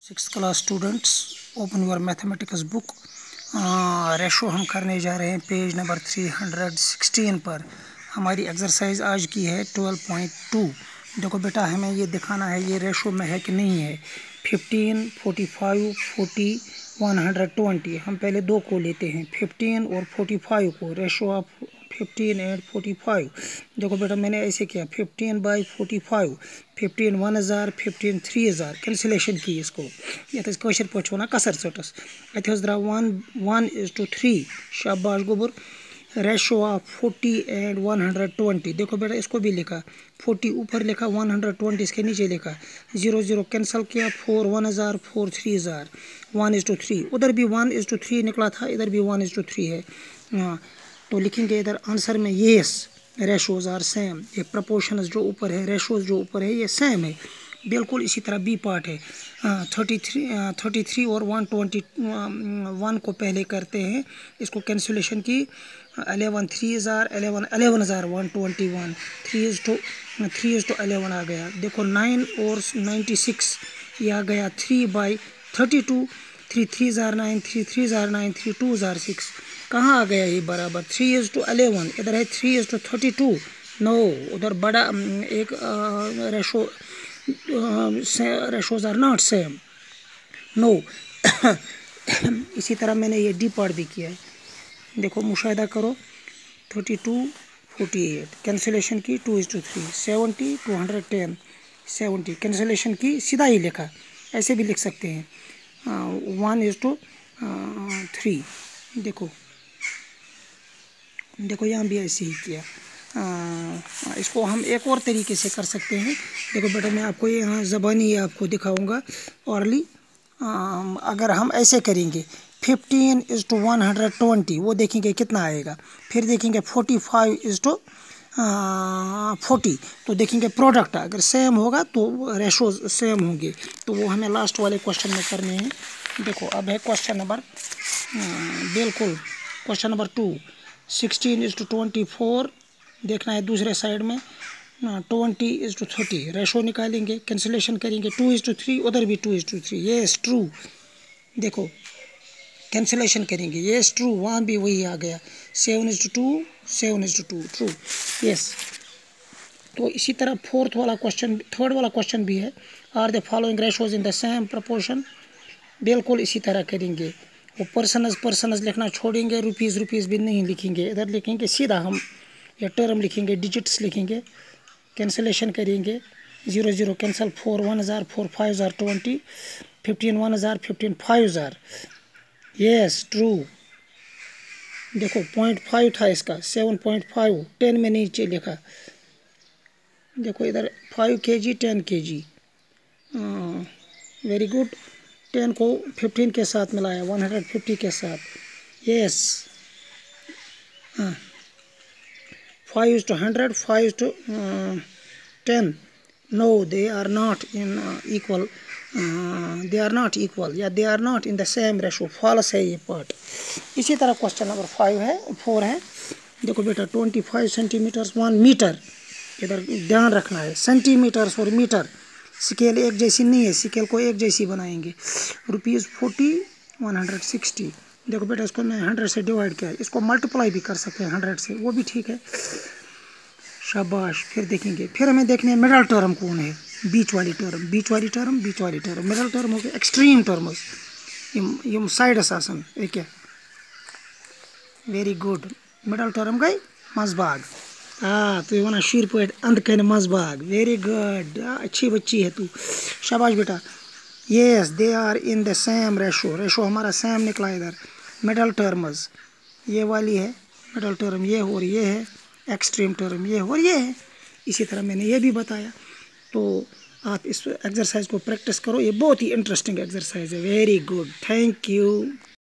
6th class students, open your mathematics book. Ratio हम करने जा रहे हैं पेज नंबर 316 पर। हमारी एक्सरसाइज आज की है 12.2। देखो बेटा, हमें ये दिखाना है ये रेशो में है कि नहीं है। 15, 45, 40, 120। हम पहले दो को लेते हैं, 15 और 45 को। Ratio of 15 and 45। देखो बेटा, मैंने ऐसे किया 15 बाई 45, 15 1000, 15 3000 कैंसिलेशन की इसको। ये कशर पे वन कसर चटस अत द्रा 1:3। शाबाश गोबर। Ratio of 40 and 120। देखो बेटा, इसको भी लिखा 40 ऊपर लिखा, 120 इसके नीचे लिखा। 0 0 कैंसिल किया, 4 1000, 4 3000, 1:3। उधर भी 1:3 निकला था, इधर भी 1:3 है। तो लिखेंगे इधर आंसर में येस, रेशोज आर सेम। ये प्रपोर्शंस जो ऊपर है, रेशोज जो ऊपर है, ये सेम है बिल्कुल। इसी तरह बी पार्ट है। 33 और 121 को पहले करते हैं, इसको कैंसिलेशन की। 11 3000, 11,000, 121, 3:11 आ गया। देखो 9 और 96 ये आ गया 3/32। 3 3,9, 3 3,9, 3 2,6। कहाँ आ गया ये बराबर? 3:11। इधर है 3:32। नो, उधर बड़ा एक ratios are not same. No. इसी तरह मैंने ये डी पार्ट भी किया है। देखो मुशाहिदा करो। 32, 48 कैंसिलेशन की, 2:3। 70, 210, 70 कैंसिलेशन की, सीधा ही लिखा। ऐसे भी लिख सकते हैं, 1:3। देखो यहाँ भी ऐसे ही किया। इसको हम एक और तरीके से कर सकते हैं। देखो बेटा, मैं आपको यहाँ ज़बानी आपको दिखाऊंगा ऑरली। अगर हम ऐसे करेंगे 15:120, वो देखेंगे कितना आएगा। फिर देखेंगे 45:40, तो देखेंगे प्रोडक्ट अगर सेम होगा तो रेशो सेम होंगे। तो वो हमें लास्ट वाले क्वेश्चन में करने हैं। देखो अब है क्वेश्चन नंबर, बिल्कुल क्वेश्चन नंबर 2। 16:24 देखना है दूसरे साइड में। 20:30 रेशो निकालेंगे, कैंसिलेशन करेंगे। 2:3, उधर भी 2:3। Yes true. देखो कैंसिलेशन करेंगे, येस ट्रू, वहाँ भी वही आ गया। 7:2, 7:2 ट्रू, यस। तो इसी तरह थर्ड वाला क्वेश्चन भी है। Are the following ratios in the same proportion. बिल्कुल इसी तरह करेंगे। वो पर्सनज लिखना छोड़ेंगे, रुपीज़ भी नहीं लिखेंगे। इधर लिखेंगे सीधा हम ये टर्म लिखेंगे, डिजिट्स लिखेंगे, कैंसिलेशन करेंगे। 0 0 कैंसिल, 4 1000, 4 5000, 20, 15 1000, 15 5000। Yes true. देखो 0.5 था इसका, 7.5, 10 में नीचे लिखा। देखो इधर 5 kg, 10 kg। Very good. 10 को 15 के साथ मिलाया, 150 के साथ। Yes. 5:100, 5:10। No, they are not in equal. They are not equal या they are not in the same ratio. False है ये पार्ट। इसी तरह क्वेश्चन नंबर 4 है। देखो बेटा, 25 सेंटीमीटर 1 मीटर। इधर ध्यान रखना है, सेंटीमीटर्स और मीटर स्केल एक जैसी नहीं है, स्केल को एक जैसी बनाएंगे। ₹40, 160। देखो बेटा, इसको मैं 100 से डिवाइड किया, इसको मल्टीप्लाई भी कर सकते हैं 100 से, वो भी ठीक है। शाबाश। फिर देखेंगे, फिर हमें देखने हैं मिडल टर्म कौन है। बीच वाली टर्म। मिडल टर्म हो गया एक्सट्रीम टर्म्स, यम साइडस आसन एक। Very good. मिडल टर्म गई मजबाग। तो वन शीर पे अंध कन मजबाग। वेरी गुड, अच्छी बच्ची है तू, शाबाश बेटा। Yes, they are in the same ratio हमारा सेम निकला इधर। मिडल टर्म्स ये वाली है, मिडल टर्म ये और ये है, एक्सट्रीम टर्म ये और ये है। इसी तरह मैंने ये भी बताया। तो आप इस एक्सरसाइज को प्रैक्टिस करो, ये बहुत ही इंटरेस्टिंग एक्सरसाइज है। Very good, thank you.